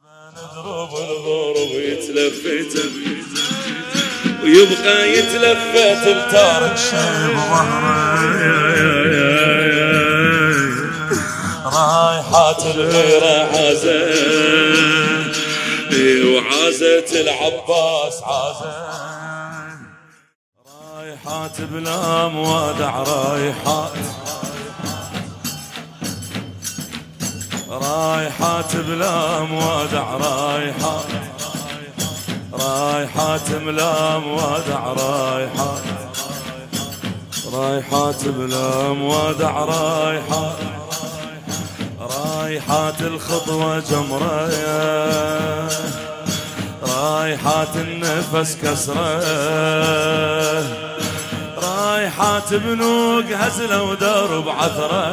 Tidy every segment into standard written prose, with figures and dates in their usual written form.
نضرب الغرب يتلفت ويبقى يتلفت بتارك شي بظهره رايحات الغيرة عازت وعازت العباس عازت رايحات بلا موادع رايحات بلا موادع رايحات بلا موادع رايحات بلا موادع رايحات الخطوة جمرة رايحات النفس كسرة رايحات بنوق هزلة ودرب عثرة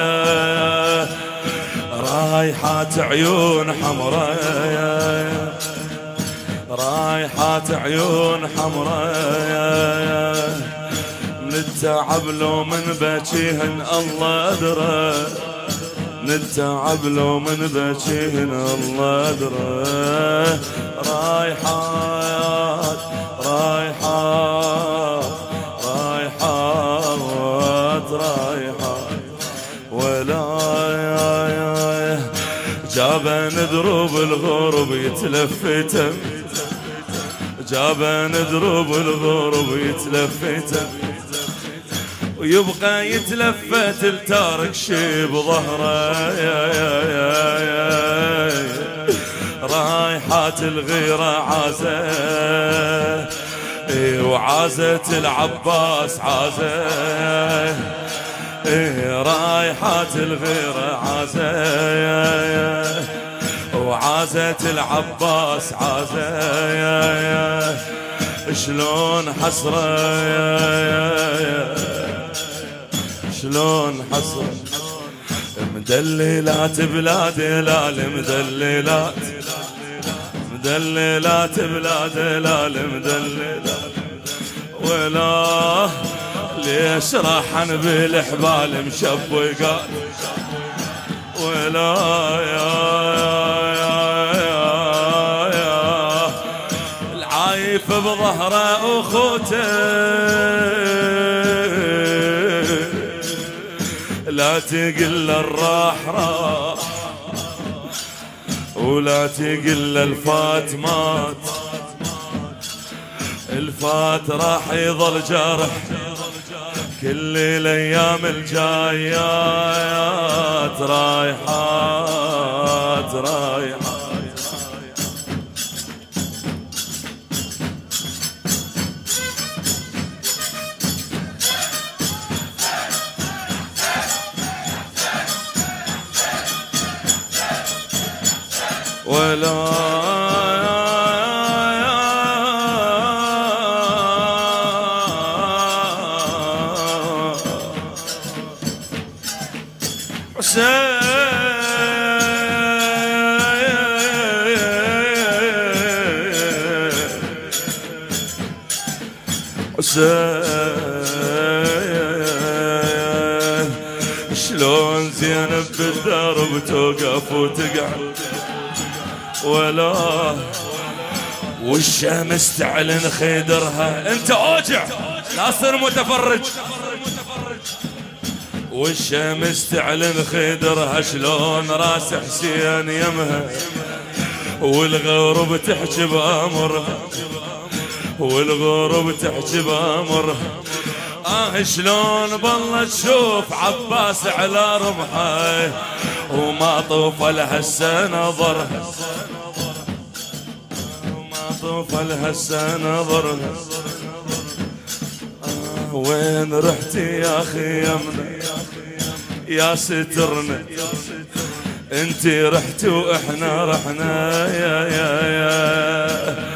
رايحات عيون حمراء رايحات عيون حمراء من التعب لو من بكيهن الله أدرى من التعب لو من بكيهن الله أدرى رايحات رايحات رايحات رايحات ولا جابن دروب الغرب يتلفتن جابن دروب الغرب يتلفتن ويبقى يتلفت التارك شي بظهره رايحات الغيرة عازة وعازت العباس عازة رايحات الغيرة عازة وعازت العباس عازة شلون حسرة شلون حسرة مدللات بلاد هلال مدللات مدللات بلاد هلال مدللات ولا ليش راحن بالحبال مشبقات ولا يا العايف بظهره اخوته لا تقل الراح راح ولا تقل الفات مات الفات راح يظل جرح كل الايام الجايات رايحات رايحات ولا حسين شلون زينب بالدرب توقف وتقعد ولا والشمس تعلن خدرها انت اوجع ناصر متفرج والشمس تعلن خدرها شلون راس حسين يمها والغرب تحكي بامرها والغرب تحكي بامرها شلون بالله تشوف عباس على رمحه وما طوف لها السنة ضرها وما طوف لها السنة ضرها وين رحتي يا خيمنا يا سترنا انتي رحتي واحنا رحنا يا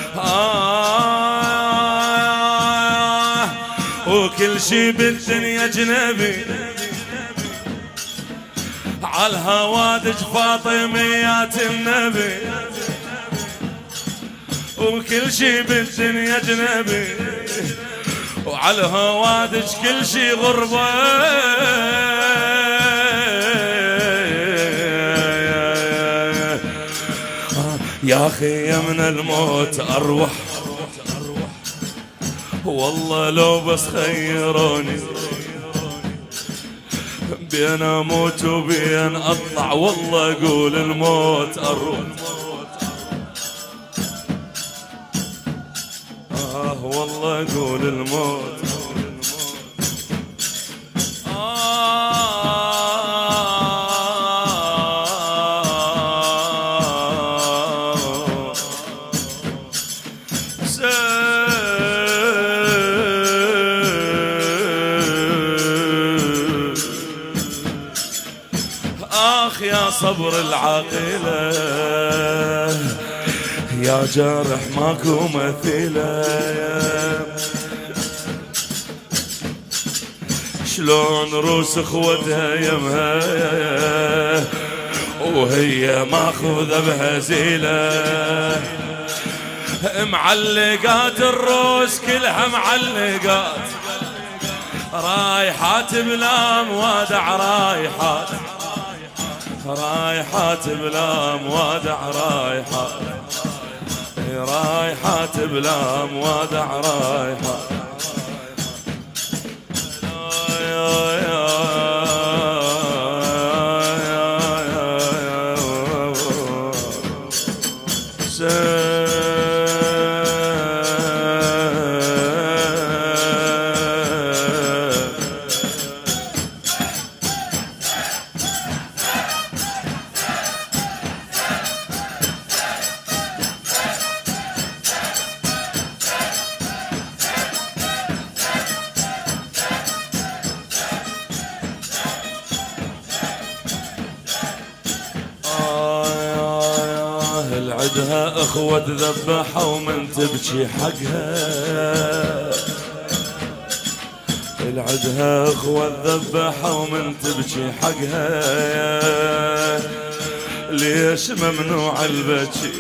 وكل شي بالدنيا جنبي عالهوادج فاطميات النبي وكل شي بالدنيا جنبي وعالهوادج كل شي غربة يا أخي من الموت أروح، والله لو بس خيروني بين أموت وبين أطلع، والله أقول الموت أروح. والله أقول الموت يا صبر العاقلة يا جارح ماكو مثيلة، شلون روس اخوتها يمها وهي ماخوذة بهزيلة، معلقات الروس كلها معلقات، رايحات بلا موادع، رايحات بلا موادع، رايحات بلا موادع، رايحات العدها اخوة تذبحها ومن تبكي حقها، العدها اخوة تذبحها ومن تبكي حقها، ليش ممنوع البكي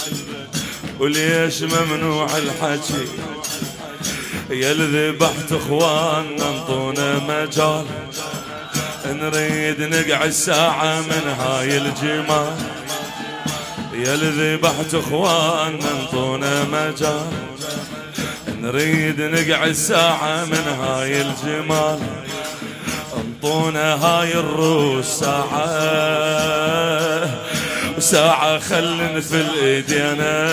وليش ممنوع الحكي، يا الذبحت اخواننا انطونا مجال، نريد نقعد ساعة من هاي الجمال، يا الذبحت اخواننا انطونا مجال، نريد نقعد ساعة من هاي الجمال، انطونا هاي الروس ساعة خلن في الايدينا،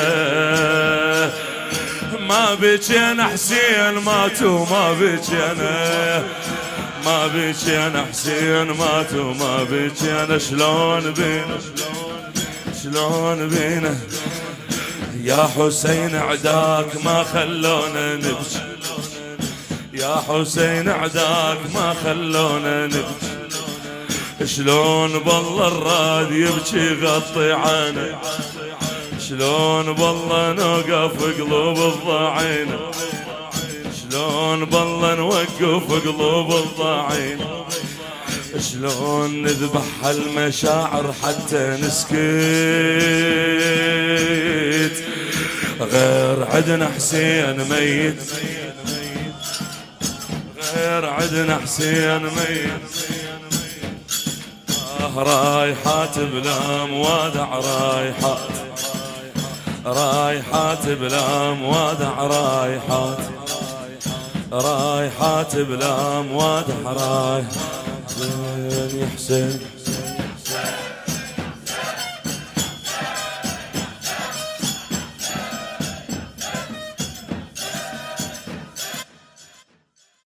ما بجينا حسين ماتوا، ما بجينا، ما بجينا حسين ماتوا، ما بجينا، شلون بينا شلون بينا يا حسين عداك ما خلونا نبكي، يا حسين عداك ما خلونا نبكي، شلون بالله الراد يبكي غطي عينه، شلون بالله نوقف قلوب الضاعين، شلون بالله نوقف قلوب الضاعين، شلون نذبح المشاعر حتى نسكت، غير عدنا حسين ميت، غير عدنا حسين ميت، رايحات بلا موادع، رايحات بلا موادع، رايحات بلا موادع، رايحات يا حسين.